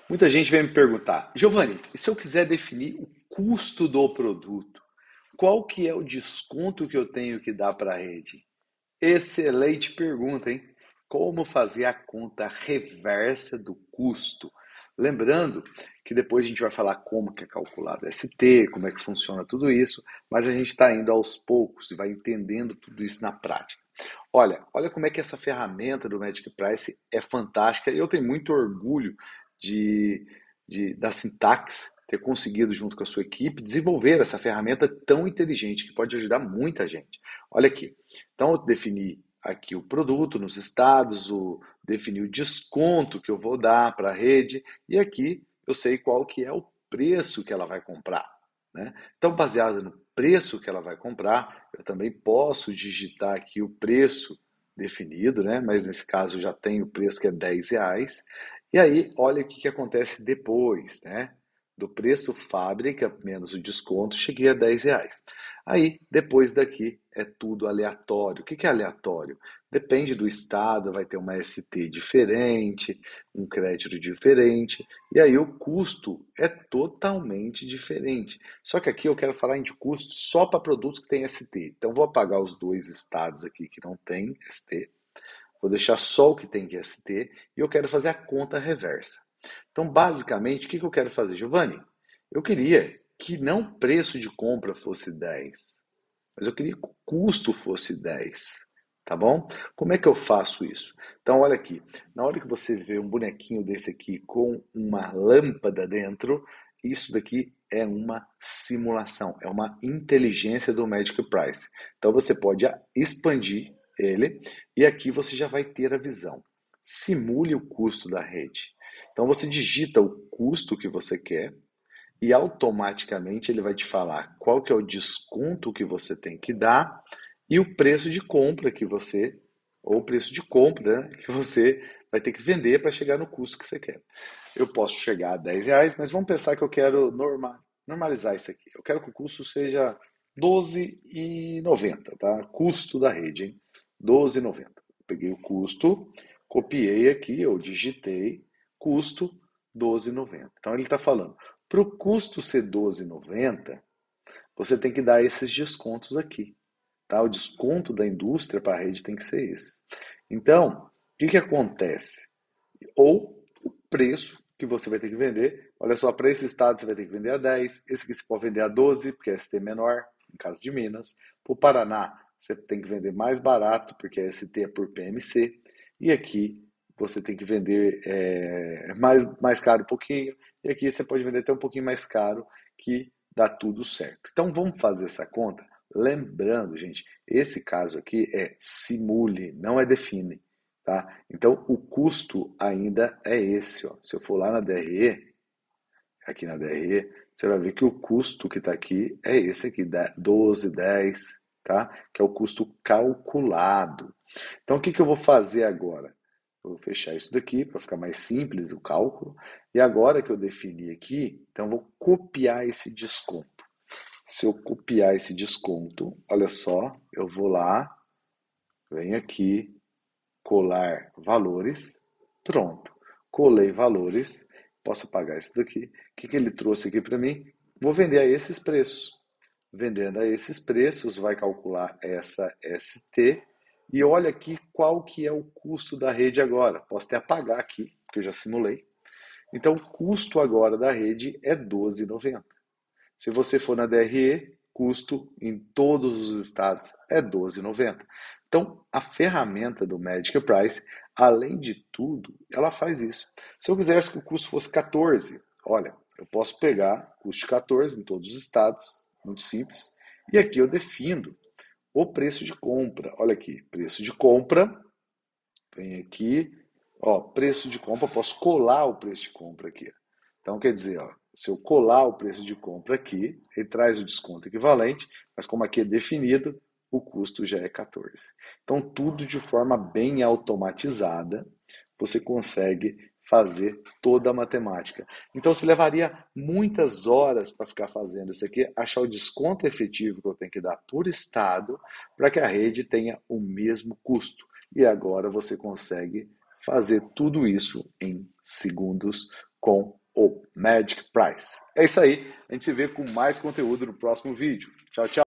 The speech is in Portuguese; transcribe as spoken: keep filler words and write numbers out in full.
Muita gente vem me perguntar, Giovanni, e se eu quiser definir o custo do produto? Qual que é o desconto que eu tenho que dar para a rede? Excelente pergunta, hein? Como fazer a conta reversa do custo? Lembrando que depois a gente vai falar como que é calculado S T, como é que funciona tudo isso, mas a gente está indo aos poucos e vai entendendo tudo isso na prática. Olha, olha como é que essa ferramenta do Magic Price é fantástica e eu tenho muito orgulho de, de da Syntax ter conseguido, junto com a sua equipe, desenvolver essa ferramenta tão inteligente que pode ajudar muita gente. Olha aqui, então eu defini aqui o produto nos estados, o, defini o desconto que eu vou dar para a rede e aqui eu sei qual que é o preço que ela vai comprar. Né? Então, baseado no preço que ela vai comprar, eu também posso digitar aqui o preço definido, né? Mas nesse caso já tem o preço que é dez reais. E aí, olha o que, que acontece depois, né? Do preço fábrica menos o desconto, cheguei a dez reais. Aí, depois daqui, é tudo aleatório. O que, que é aleatório? Depende do estado, vai ter uma S T diferente, um crédito diferente, e aí o custo é totalmente diferente. Só que aqui eu quero falar de custo só para produtos que têm S T. Então vou apagar os dois estados aqui que não tem S T. Vou deixar só o que tem S T e eu quero fazer a conta reversa. Então, basicamente, o que eu quero fazer, Giovanni? Eu queria que não o preço de compra fosse dez, mas eu queria que o custo fosse dez. Tá bom? Como é que eu faço isso? Então, olha aqui. Na hora que você vê um bonequinho desse aqui com uma lâmpada dentro, isso daqui é uma simulação, é uma inteligência do Magic Price. Então, você pode expandir ele e aqui você já vai ter a visão. Simule o custo da rede. Então, você digita o custo que você quer e automaticamente ele vai te falar qual que é o desconto que você tem que dar e o preço de compra que você, ou o preço de compra, né, que você vai ter que vender para chegar no custo que você quer. Eu posso chegar a dez reais, mas vamos pensar que eu quero norma, normalizar isso aqui. Eu quero que o custo seja doze reais e noventa centavos, tá? Custo da rede, hein? doze reais e noventa centavos. Peguei o custo, copiei aqui, eu digitei, custo doze reais e noventa centavos. Então ele está falando, para o custo ser doze reais e noventa centavos, você tem que dar esses descontos aqui. Tá? O desconto da indústria para a rede tem que ser esse. Então, o que, que acontece? Ou o preço que você vai ter que vender. Olha só, para esse estado você vai ter que vender a dez, esse aqui você pode vender a doze, porque é S T menor, em caso de Minas. Para o Paraná, você tem que vender mais barato, porque a S T é por P M C. E aqui você tem que vender é, mais, mais caro um pouquinho. E aqui você pode vender até um pouquinho mais caro, que dá tudo certo. Então vamos fazer essa conta? Lembrando, gente, esse caso aqui é simule, não é define. Tá? Então, o custo ainda é esse. Ó. Se eu for lá na D R E, aqui na D R E, você vai ver que o custo que está aqui é esse aqui, doze, dez, tá? Que é o custo calculado. Então, o que, que eu vou fazer agora? Eu vou fechar isso daqui para ficar mais simples o cálculo. E agora que eu defini aqui, então eu vou copiar esse desconto. Se eu copiar esse desconto, olha só, eu vou lá, venho aqui, colar valores, pronto. Colei valores, posso apagar isso daqui. O que, que ele trouxe aqui para mim? Vou vender a esses preços. Vendendo a esses preços, vai calcular essa S T. E olha aqui qual que é o custo da rede agora. Posso até apagar aqui, porque eu já simulei. Então, o custo agora da rede é doze reais e noventa centavos. Se você for na D R E, custo em todos os estados é doze reais e noventa centavos. Então, a ferramenta do Magic Price, além de tudo, ela faz isso. Se eu quisesse que o custo fosse quatorze, olha, eu posso pegar custo de quatorze em todos os estados, muito simples, e aqui eu defino o preço de compra. Olha aqui, preço de compra, vem aqui, ó, preço de compra, posso colar o preço de compra aqui. Então, quer dizer, ó, se eu colar o preço de compra aqui, ele traz o desconto equivalente, mas como aqui é definido, o custo já é quatorze. Então, tudo de forma bem automatizada, você consegue fazer toda a matemática. Então, se levaria muitas horas para ficar fazendo isso aqui, achar o desconto efetivo que eu tenho que dar por estado, para que a rede tenha o mesmo custo. E agora você consegue fazer tudo isso em segundos com o Magic Price. É isso aí, a gente se vê com mais conteúdo no próximo vídeo. Tchau, tchau.